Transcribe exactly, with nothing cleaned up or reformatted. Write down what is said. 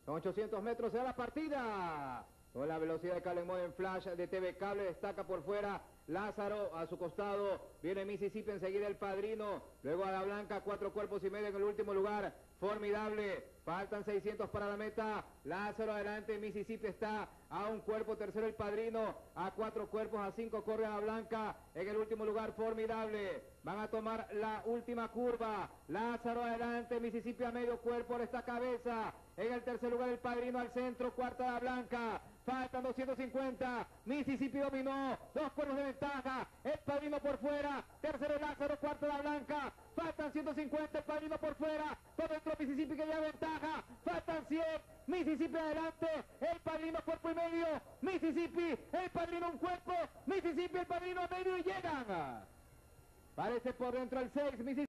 Con ochocientos metros se da la partida. Con la velocidad de Cable Modo en flash de T V Cable, destaca por fuera Lázaro, a su costado viene Mississippi, enseguida el Padrino, luego Ada Blanca, cuatro cuerpos y medio en el último lugar, formidable, faltan seiscientos para la meta, Lázaro adelante, Mississippi está a un cuerpo, tercero el Padrino, a cuatro cuerpos, a cinco corre Ada Blanca, en el último lugar, formidable, van a tomar la última curva, Lázaro adelante, Mississippi a medio cuerpo, de esta cabeza, en el tercer lugar el Padrino al centro, cuarta Ada Blanca, faltan doscientos cincuenta, Mississippi dominó, dos cuerpos de ventaja, el Padrino por fuera, tercero Lázaro, cuarto Ada Blanca, faltan ciento cincuenta, el Padrino por fuera, todo dentro Mississippi que lleva ventaja, faltan cien, Mississippi adelante, el Padrino cuerpo y medio, Mississippi, el Padrino un cuerpo, Mississippi, el Padrino a medio y llegan, parece por dentro el seis, Mississippi.